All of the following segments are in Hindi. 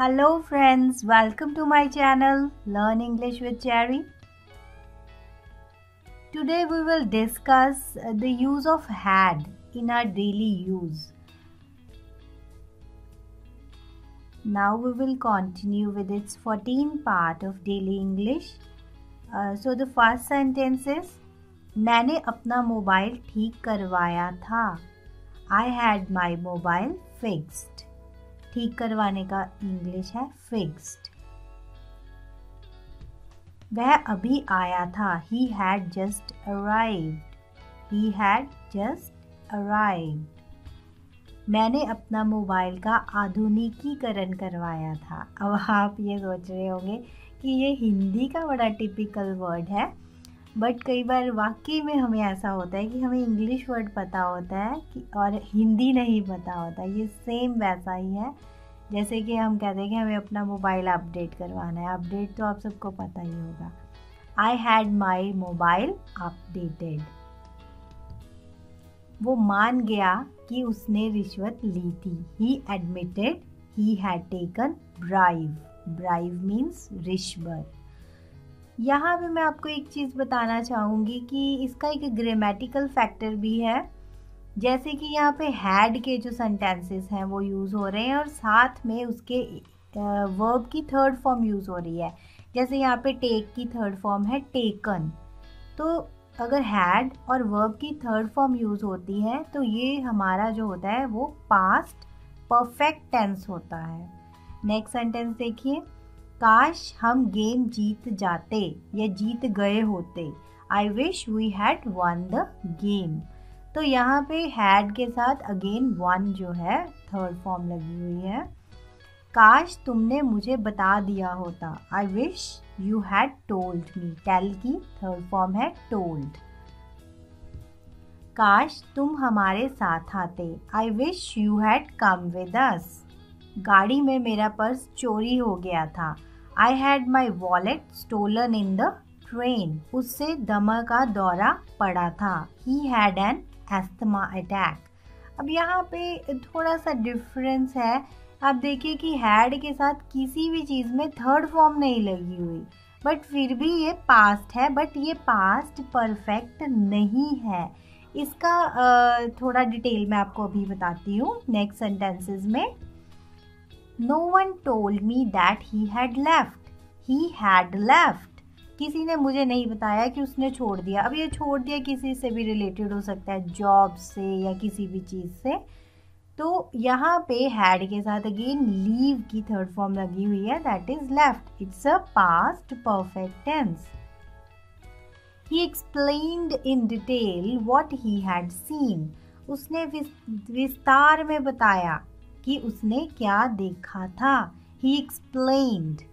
Hello friends, welcome to my channel Learn English with Cherry. Today we will discuss the use of had in our daily use. Now we will continue with its 14th part of daily English. So the first sentence is मैंने अपना मोबाइल ठीक करवाया था. I had my mobile fixed. ठीक करवाने का इंग्लिश है फिक्स्ड. वह अभी आया था. He had just arrived. He had just arrived. मैंने अपना मोबाइल का आधुनिकीकरण करवाया था. अब आप ये सोच रहे होंगे कि ये हिंदी का बड़ा टिपिकल वर्ड है, बट कई बार वाकई में हमें ऐसा होता है कि हमें इंग्लिश वर्ड पता होता है कि और हिंदी नहीं पता होता. ये सेम वैसा ही है जैसे कि हम कहते हैं कि हमें अपना मोबाइल अपडेट करवाना है. अपडेट तो आप सबको पता ही होगा. I had my mobile updated. वो मान गया कि उसने रिश्वत ली थी. He admitted he had taken bribe. Bribe means रिश्वत. यहाँ पे मैं आपको एक चीज़ बताना चाहूँगी कि इसका एक ग्रामेटिकल फैक्टर भी है. जैसे कि यहाँ पे हैड के जो सेंटेंसेस हैं वो यूज़ हो रहे हैं और साथ में उसके वर्ब की थर्ड फॉर्म यूज़ हो रही है. जैसे यहाँ पे टेक की थर्ड फॉर्म है टेकन. तो अगर हैड और वर्ब की थर्ड फॉर्म यूज़ होती है तो ये हमारा जो होता है वो पास्ट परफेक्ट टेंस होता है. नेक्स्ट सेंटेंस देखिए. काश हम गेम जीत जाते या जीत गए होते. I wish we had won the game. तो यहाँ पे हैड के साथ अगेन वन जो है थर्ड फॉर्म लगी हुई है. काश तुमने मुझे बता दिया होता. I wish you had told me. Tell की थर्ड फॉर्म है टोल्ड. काश तुम हमारे साथ आते. I wish you had come with us. गाड़ी में मेरा पर्स चोरी हो गया था. I had my wallet stolen in the train. उससे दमा का दौरा पड़ा था. He had an asthma attack. अब यहाँ पे थोड़ा सा डिफरेंस है. आप देखिए कि हैड के साथ किसी भी चीज़ में थर्ड फॉर्म नहीं लगी हुई, बट फिर भी ये पास्ट है. बट ये पास्ट परफेक्ट नहीं है. इसका थोड़ा डिटेल मैं आपको अभी बताती हूँ नेक्स्ट सेंटेंसेस में. No one told me that he had left. He had left. किसी ने मुझे नहीं बताया कि उसने छोड़ दिया. अब ये छोड़ दिया किसी से भी रिलेटेड हो सकता है, जॉब से या किसी भी चीज़ से. तो यहाँ पे हैड के साथ अगेन लीव की थर्ड फॉर्म लगी हुई है, that is left. It's a past perfect tense. He explained in detail what he had seen. उसने विस्तार में बताया कि उसने क्या देखा था. He explained.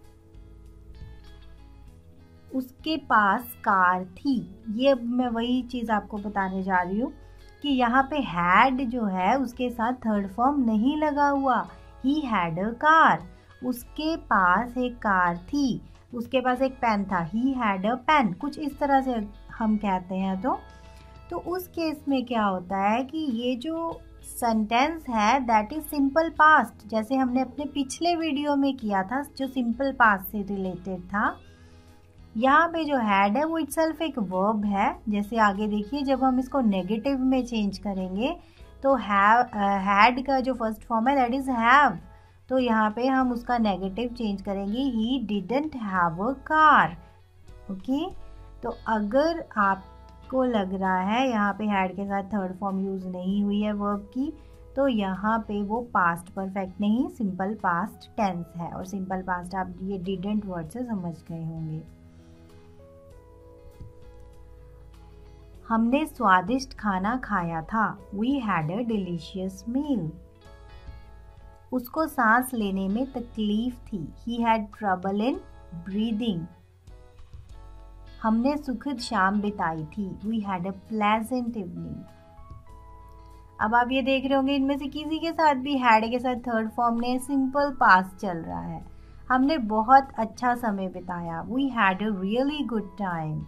उसके पास कार थी. ये मैं वही चीज़ आपको बताने जा रही हूँ कि यहाँ पे हैड जो है उसके साथ थर्ड फॉर्म नहीं लगा हुआ. He had a car. उसके पास एक कार थी. उसके पास एक पेन था. He had a pen. कुछ इस तरह से हम कहते हैं. तो उस केस में क्या होता है कि ये जो सेंटेंस है दैट इज सिंपल पास्ट, जैसे हमने अपने पिछले वीडियो में किया था जो सिंपल पास्ट से रिलेटेड था. यहाँ पे जो हैड है वो इटसेल्फ एक वर्ब है. जैसे आगे देखिए जब हम इसको नेगेटिव में चेंज करेंगे तो हैड का जो फर्स्ट फॉर्म है दैट इज हैव. तो यहाँ पे हम उसका नेगेटिव चेंज करेंगे. He didn't have a car. Okay. तो अगर आपको लग रहा है यहाँ पे हैड के साथ थर्ड फॉर्म यूज़ नहीं हुई है वर्ब की, तो यहाँ पे वो पास्ट परफेक्ट नहीं सिंपल पास्ट टेंस है. और सिंपल पास्ट आप ये डिडंट वर्ड से समझ गए होंगे. हमने स्वादिष्ट खाना खाया था. We had a delicious meal. उसको सांस लेने में तकलीफ थी. He had trouble in breathing. हमने सुखद शाम बिताई थी. We had a pleasant evening. अब आप ये देख रहे होंगे इनमें से किसी के साथ भी हैड के साथ थर्ड फॉर्म ने सिंपल पास्ट चल रहा है. हमने बहुत अच्छा समय बिताया. We had a really good time.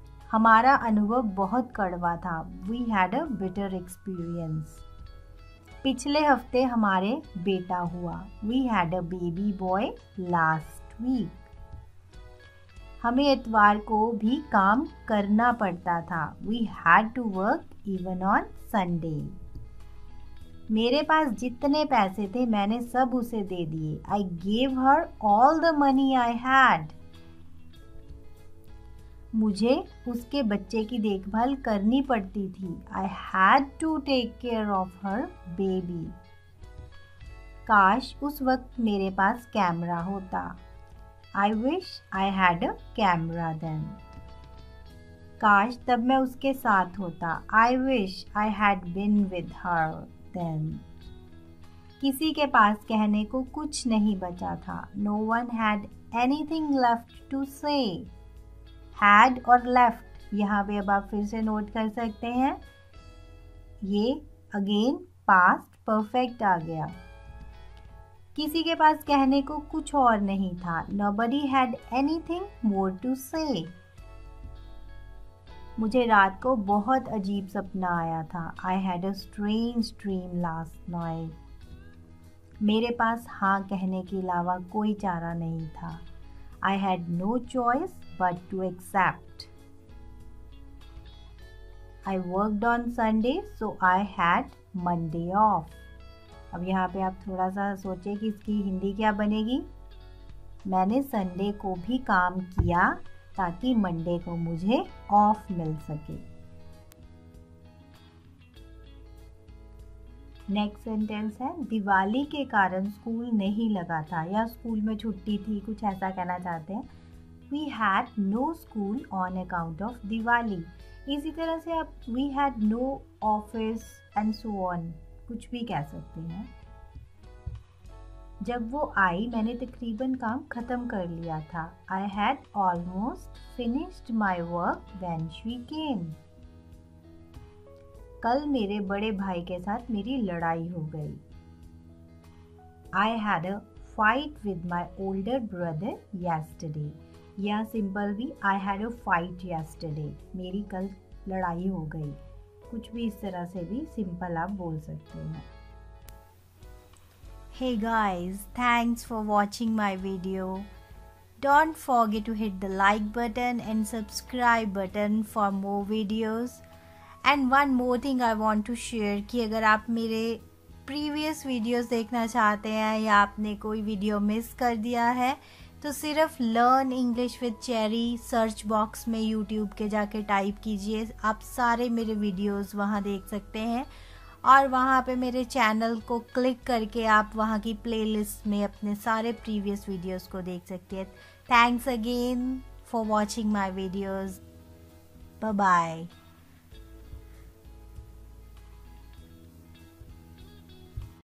हमारा अनुभव बहुत कड़वा था. We had a bitter experience. पिछले हफ्ते हमारे बेटा हुआ। We had a baby boy last week. हमें इतवार को भी काम करना पड़ता था। We had to work even on Sunday. मेरे पास जितने पैसे थे मैंने सब उसे दे दिए। I gave her all the money I had. मुझे उसके बच्चे की देखभाल करनी पड़ती थी। I had to take care of her baby. काश उस वक्त मेरे पास कैमरा होता। I wish I had a camera then. काश तब मैं उसके साथ होता। I wish I had been with her then. किसी के पास कहने को कुछ नहीं बचा था। No one had anything left to say. Had और left यहाँ पे अब आप फिर से नोट कर सकते हैं, ये अगेन पास्ट परफेक्ट आ गया। किसी के पास कहने को कुछ और नहीं था। Nobody had anything more to say. मुझे रात को बहुत अजीब सपना आया था। I had a strange dream last night. मेरे पास हाँ कहने के अलावा कोई चारा नहीं था। I had no choice but to accept. I worked on Sunday, so I had Monday off. अब यहाँ पे आप थोड़ा सा सोचें कि इसकी हिंदी क्या बनेगी। मैंने संडे को भी काम किया ताकि मंडे को मुझे ऑफ मिल सके। नेक्स्ट सेंटेंस है, दिवाली के कारण स्कूल नहीं लगा था या स्कूल में छुट्टी थी, कुछ ऐसा कहना चाहते हैं। We had no school on account of Diwali. इसी तरह से आप we had no office and so on कुछ भी कह सकते हैं। जब वो आई मैंने तकरीबन काम ख़त्म कर लिया था। I had almost finished my work when she came. कल मेरे बड़े भाई के साथ मेरी लड़ाई हो गई। I had a fight with my older brother yesterday. या सिंपल भी I had a fight yesterday. मेरी कल लड़ाई हो गई। कुछ भी इस तरह से भी सिंपल आप बोल सकते हैं। Hey guys, thanks for watching my video. Don't forget to hit the like button and subscribe button for more videos. And one more thing I want to share कि अगर आप मेरे प्रीवियस वीडियोस देखना चाहते हैं या आपने कोई वीडियो मिस कर दिया है तो सिर्फ learn English with Cherry search box में यूट्यूब के जाके टाइप कीजिए। आप सारे मेरे वीडियोस वहां देख सकते हैं और वहां पे मेरे चैनल को क्लिक करके आप वहां की प्लेलिस्ट में अपने सारे प्रीवियस वीडियोस को देख सकते हैं। Thanks again for watching my videos. Bye bye.